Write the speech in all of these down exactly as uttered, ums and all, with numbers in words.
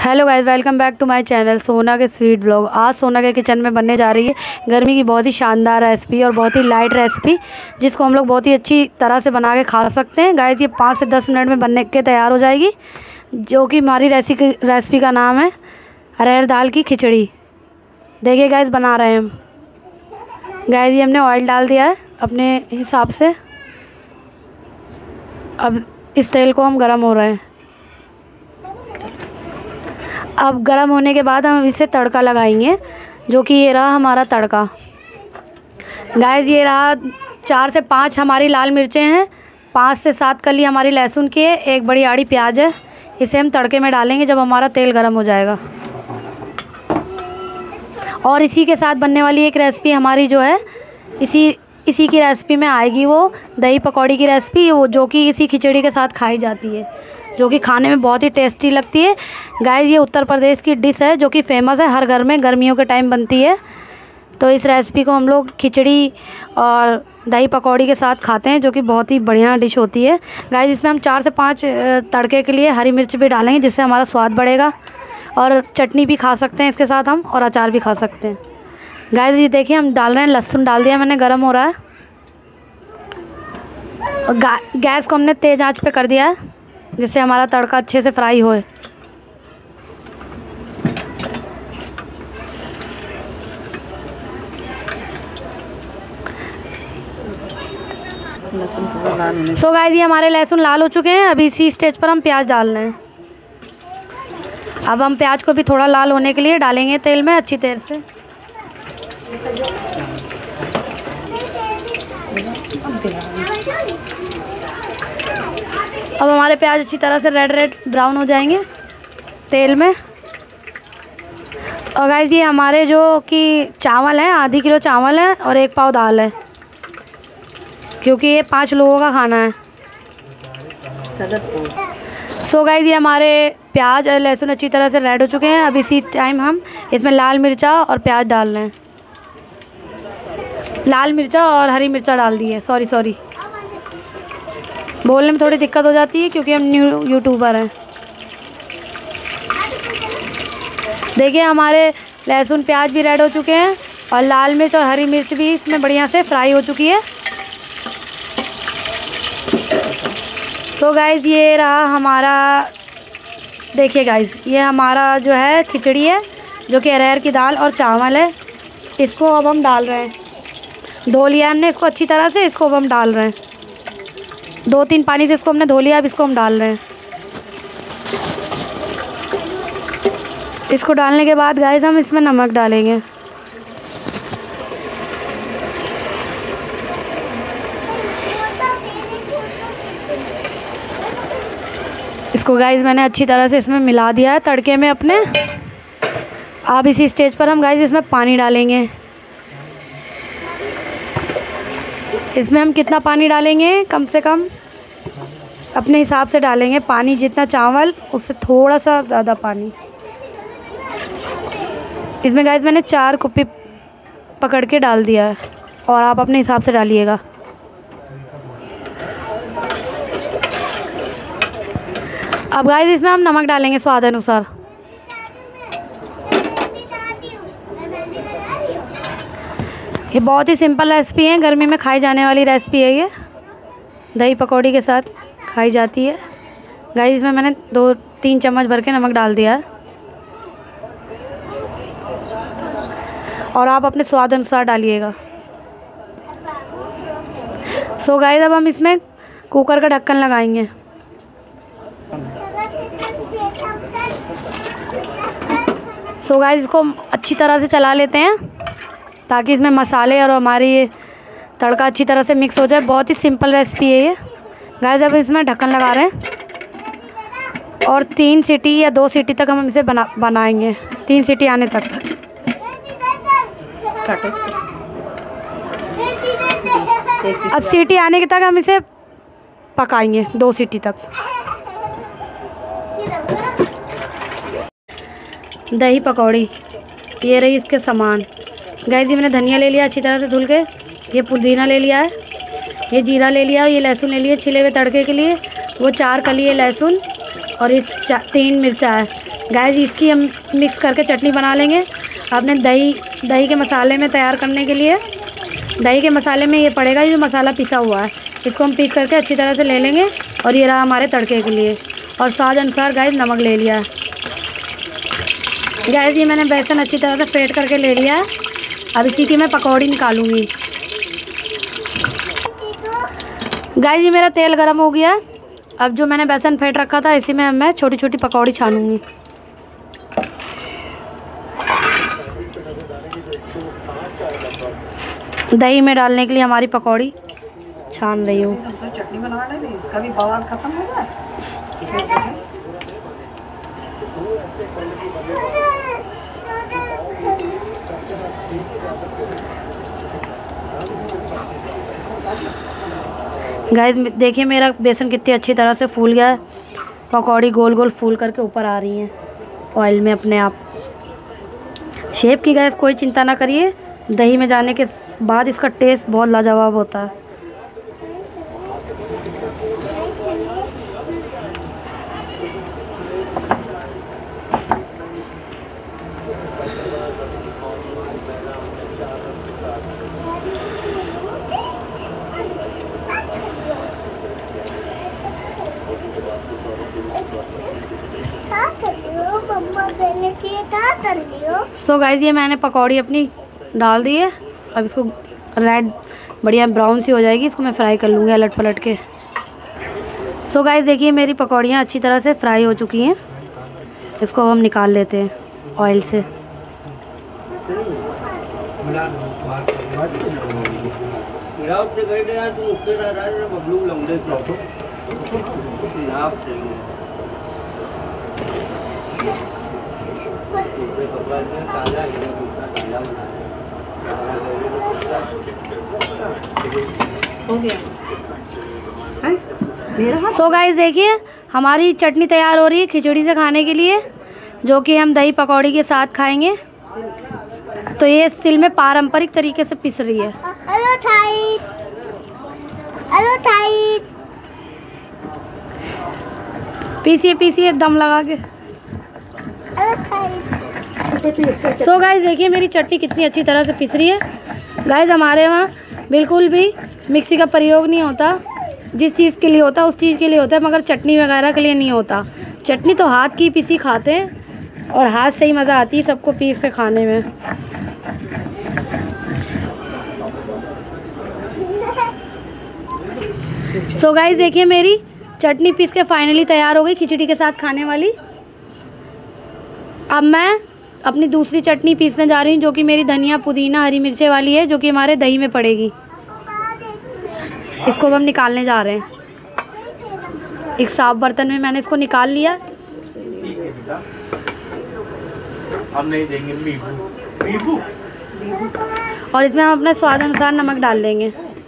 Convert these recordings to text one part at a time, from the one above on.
Hello guys, welcome back to my channel Sona के sweet blog. आज सोना के किचन में बनने जा रही है गर्मी की बहुत ही शानदार रेसिपी और बहुत ही लाइट रेसिपी, जिसको हम लोग बहुत ही अच्छी तरह से बना के खा सकते हैं। गाइस ये पाँच से दस मिनट में बनने के तैयार हो जाएगी, जो कि हमारी रेसिपी रेसिपी का नाम है अरहर दाल की खिचड़ी। देखिए गाइस बना रहे हैं हम। गाइस ये हमने ऑयल डाल दिया है अपने हिसाब से। अब इस तेल को हम गरम हो रहे हैं। अब गरम होने के बाद हम इसे तड़का लगाएंगे, जो कि ये रहा हमारा तड़का। गाइस ये रहा चार से पाँच हमारी लाल मिर्चें हैं, पाँच से सात कली हमारी लहसुन की है, एक बड़ी आड़ी प्याज है। इसे हम तड़के में डालेंगे जब हमारा तेल गरम हो जाएगा। और इसी के साथ बनने वाली एक रेसिपी हमारी जो है इसी इसी की रेसिपी में आएगी, वो दही पकौड़ी की रेसिपी, वो जो कि इसी खिचड़ी के साथ खाई जाती है, जो कि खाने में बहुत ही टेस्टी लगती है। गाइस ये उत्तर प्रदेश की डिश है, जो कि फेमस है, हर घर में गर्मियों के टाइम बनती है। तो इस रेसिपी को हम लोग खिचड़ी और दही पकौड़ी के साथ खाते हैं, जो कि बहुत ही बढ़िया डिश होती है। गाइस इसमें हम चार से पाँच तड़के के लिए हरी मिर्च भी डालेंगे, जिससे हमारा स्वाद बढ़ेगा। और चटनी भी खा सकते हैं इसके साथ हम, और अचार भी खा सकते हैं। गाइस ये देखिए हम डाल रहे हैं, लहसुन डाल दिया मैंने, गरम हो रहा है। और गैस को हमने तेज़ आंच पे कर दिया है, जिससे हमारा तड़का अच्छे से फ्राई होए। सो गाइस ये हमारे लहसुन लाल हो चुके हैं। अभी इसी स्टेज पर हम प्याज डाल रहे हैं। अब हम प्याज को भी थोड़ा लाल होने के लिए डालेंगे तेल में अच्छी तरह से। अब हमारे प्याज अच्छी तरह से रेड रेड ब्राउन हो जाएंगे तेल में। और गाइस ये हमारे जो कि चावल हैं, आधी किलो चावल है और एक पाव दाल है, क्योंकि ये पांच लोगों का खाना है। सो गाइस ये हमारे प्याज और लहसुन अच्छी तरह से रेड हो चुके हैं। अब इसी टाइम हम इसमें लाल मिर्चा और प्याज डाल रहे हैं। लाल मिर्चा और हरी मिर्चा डाल दी है। सॉरी सॉरी बोलने में थोड़ी दिक्कत हो जाती है, क्योंकि हम न्यू यूट्यूबर हैं। देखिए हमारे लहसुन प्याज भी रेड हो चुके हैं और लाल मिर्च और हरी मिर्च भी इसमें बढ़िया से फ्राई हो चुकी है। तो गाइज़ ये रहा हमारा, देखिए गाइज़ ये हमारा जो है खिचड़ी है, जो कि अरहर की दाल और चावल है। इसको अब हम डाल रहे हैं। धो लिया हमने इसको अच्छी तरह से, इसको अब हम डाल रहे हैं। दो तीन पानी से इसको हमने धो लिया, अब इसको हम डाल रहे हैं। इसको डालने के बाद गाइस हम इसमें नमक डालेंगे। इसको गाइस मैंने अच्छी तरह से इसमें मिला दिया है तड़के में अपने। अब इसी स्टेज पर हम गाइस इसमें पानी डालेंगे। इसमें हम कितना पानी डालेंगे, कम से कम अपने हिसाब से डालेंगे पानी, जितना चावल उससे थोड़ा सा ज़्यादा पानी। इसमें गाइस मैंने चार कुप्पी पकड़ के डाल दिया है, और आप अपने हिसाब से डालिएगा। अब गाइस इसमें हम नमक डालेंगे स्वाद अनुसार। ये बहुत ही सिंपल रेसिपी है, गर्मी में खाई जाने वाली रेसिपी है। ये दही पकौड़ी के साथ खाई जाती है। गाइस इसमें मैंने दो तीन चम्मच भर के नमक डाल दिया है, और आप अपने स्वाद अनुसार डालिएगा। सो गाइस अब हम इसमें कुकर का ढक्कन लगाएंगे। सो गाइस इसको अच्छी तरह से चला लेते हैं, ताकि इसमें मसाले और हमारी ये तड़का अच्छी तरह से मिक्स हो जाए। बहुत ही सिंपल रेसिपी है ये। गाइस अब इसमें ढक्कन लगा रहे हैं, और तीन सीटी या दो सीटी तक हम इसे बना बनाएंगे, तीन सीटी आने तक। अब सीटी आने के तक हम इसे पकाएंगे, दो सीटी तक। दही पकौड़ी ये रही इसके सामान। गाइस ये मैंने धनिया ले लिया अच्छी तरह से धुल के, ये पुदीना ले लिया है, ये जीरा ले लिया, ये लहसुन ले लिया छिले हुए तड़के के लिए, वो चार कली है लहसुन, और ये तीन मिर्चा है। गाइस इसकी हम मिक्स करके चटनी बना लेंगे। आपने दही दही के मसाले में तैयार करने के लिए दही के मसाले में ये पड़ेगा, ये जो मसाला पिसा हुआ है इसको हम पीस करके अच्छी तरह से ले लेंगे। और ये रहा हमारे तड़के के लिए। और स्वाद अनुसार गाइस नमक ले लिया है। गाइस ये मैंने बेसन अच्छी तरह से फेंट करके ले लिया है। अब इसी की मैं पकौड़ी निकालूंगी। गाइस ये मेरा तेल गर्म हो गया। अब जो मैंने बेसन फेंट रखा था इसी में मैं छोटी छोटी पकौड़ी छानूंगी। दही में डालने के लिए हमारी पकौड़ी छान रही हूँ। चटनी बना ले, इसका भी बवाल खत्म हो जाए। गाइस देखिए मेरा बेसन कितनी अच्छी तरह से फूल गया है। पकौड़ी गोल गोल फूल करके ऊपर आ रही हैं ऑयल में अपने आप। शेप की गाइस कोई चिंता ना करिए, दही में जाने के बाद इसका टेस्ट बहुत लाजवाब होता है। सो गाइस ये मैंने पकौड़ी अपनी डाल दी है। अब इसको रेड बढ़िया ब्राउन सी हो जाएगी, इसको मैं फ्राई कर लूँगी अलट पलट के। सो गाइस देखिए मेरी पकौड़ियाँ अच्छी तरह से फ्राई हो चुकी हैं। इसको हम निकाल लेते हैं ऑयल से। हो गया। सो गाइस देखिए हमारी चटनी तैयार हो रही है खिचड़ी से खाने के लिए, जो कि हम दही पकौड़ी के साथ खाएंगे। तो ये सिल में पारंपरिक तरीके से पिस रही है। हेलो टाइट, हेलो टाइट। पीसिए पीसिए दम लगा के। सो गाइस देखिए मेरी चटनी कितनी अच्छी तरह से पिस रही है। गाइस हमारे वहाँ बिल्कुल भी मिक्सी का प्रयोग नहीं होता। जिस चीज़ के लिए होता है उस चीज़ के लिए होता है, मगर चटनी वगैरह के लिए नहीं होता। चटनी तो हाथ की पिसी खाते हैं और हाथ से ही मज़ा आती है सबको पीस के खाने में। सो गाइस देखिए मेरी चटनी पीस के फाइनली तैयार हो गई खिचड़ी के साथ खाने वाली। अब मैं अपनी दूसरी चटनी पीसने जा रही हूँ, जो कि मेरी धनिया पुदीना हरी मिर्चे वाली है, जो कि हमारे दही में पड़ेगी। इसको हम निकालने जा रहे हैं। एक साफ बर्तन में मैंने इसको निकाल लिया। हम नहीं देंगे नींबू नींबू और इसमें हम अपने स्वाद अनुसार नमक डाल देंगे।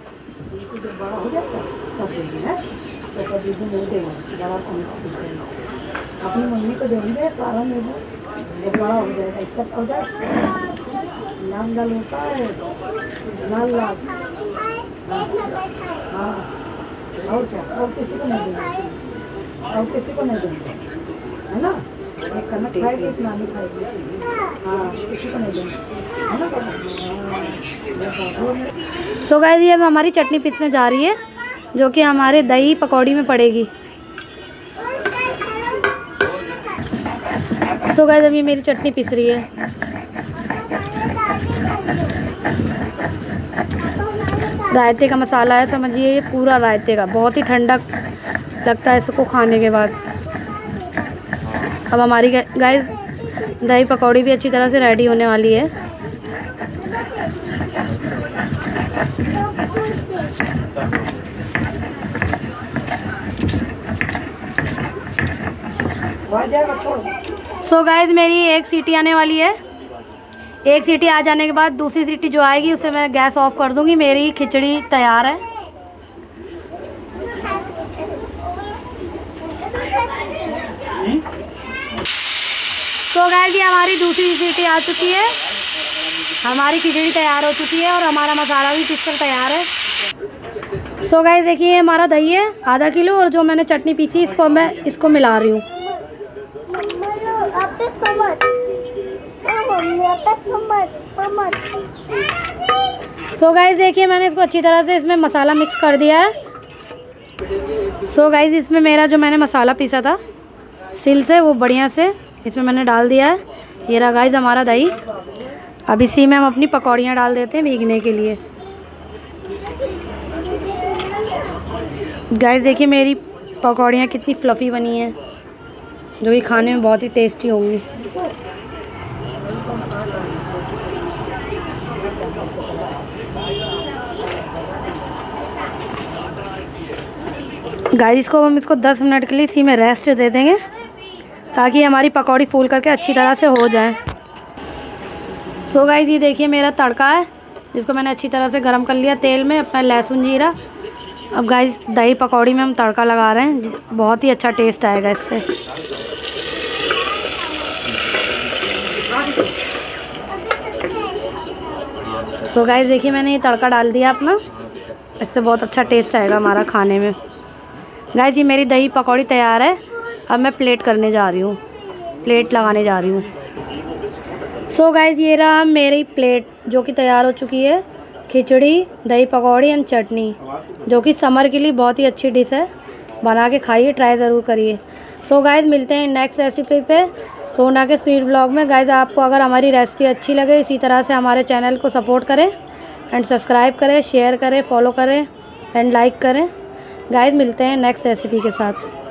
अपनी मम्मी को देंगे सारा नींबू, बड़ा हो जाएगा, इकट्ठा हो जाएगा। लाल लाल होता है, लाल लाल। हाँ और क्या, और किसी को नहीं देंगे, और किसी को नहीं देंगे, है ना। एक कनक खाएगी, एक नानी खाएगी। हाँ किसी को नहीं देंगे, है ना। सो गाइस ये हमारी चटनी पीसने जा रही है, जो कि हमारे दही पकौड़ी में पड़ेगी। सो गाइस अब ये मेरी चटनी पिस रही है। रायते का मसाला है, समझिए ये पूरा रायते का, बहुत ही ठंडा लगता है इसको खाने के बाद। अब हमारी गाइस दही पकौड़ी भी अच्छी तरह से रेडी होने वाली है। सो गाइस मेरी एक सीटी आने वाली है। एक सीटी आ जाने के बाद दूसरी सीटी जो आएगी उसे मैं गैस ऑफ कर दूंगी। मेरी खिचड़ी तैयार है। तो गाइस ये हमारी दूसरी सीटी आ चुकी है। हमारी खिचड़ी तैयार हो चुकी है और हमारा मसाला भी पीसकर तैयार है। सो गाइस देखिए हमारा दही है आधा किलो, और जो मैंने चटनी पीसी इसको मैं इसको मिला रही हूँ। पे कमर मम्मी पे कमर कमर। सो गाइस देखिए मैंने इसको अच्छी तरह से इसमें मसाला मिक्स कर दिया है। सो गाइस इसमें मेरा जो मैंने मसाला पीसा था सिल से वो बढ़िया से इसमें मैंने डाल दिया है। ये रहा गाइस हमारा दही। अब इसी में हम अपनी पकौड़ियाँ डाल देते हैं भीगने के लिए। गाइस देखिए मेरी पकौड़ियाँ कितनी फ्लफ़ी बनी हैं, जो कि खाने में बहुत ही टेस्टी होंगी। गाइस इसको हम इसको दस मिनट के लिए इसी में रेस्ट दे देंगे ताकि हमारी पकौड़ी फूल करके अच्छी तरह से हो जाए। सो गाइस ये देखिए मेरा तड़का है जिसको मैंने अच्छी तरह से गरम कर लिया तेल में, अपना लहसुन जीरा। अब गाइस दही पकौड़ी में हम तड़का लगा रहे हैं, बहुत ही अच्छा टेस्ट आएगा इससे। सो गाइस देखिए मैंने ये तड़का डाल दिया अपना, इससे बहुत अच्छा टेस्ट आएगा हमारा खाने में। गाइस ये मेरी दही पकौड़ी तैयार है। अब मैं प्लेट करने जा रही हूँ, प्लेट लगाने जा रही हूँ। सो गाइस ये रहा मेरी प्लेट जो कि तैयार हो चुकी है। खिचड़ी, दही पकौड़ी एंड चटनी, जो कि समर के लिए बहुत ही अच्छी डिश है। बना के खाइए, ट्राई ज़रूर करिए। सो गाइस मिलते हैं नेक्स्ट रेसिपी पे सोना के स्वीट ब्लॉग में। गाइस आपको अगर हमारी रेसिपी अच्छी लगे इसी तरह से हमारे चैनल को सपोर्ट करें एंड सब्सक्राइब करें, शेयर करें, फॉलो करें एंड लाइक करें। गाइस मिलते हैं नेक्स्ट रेसिपी के साथ।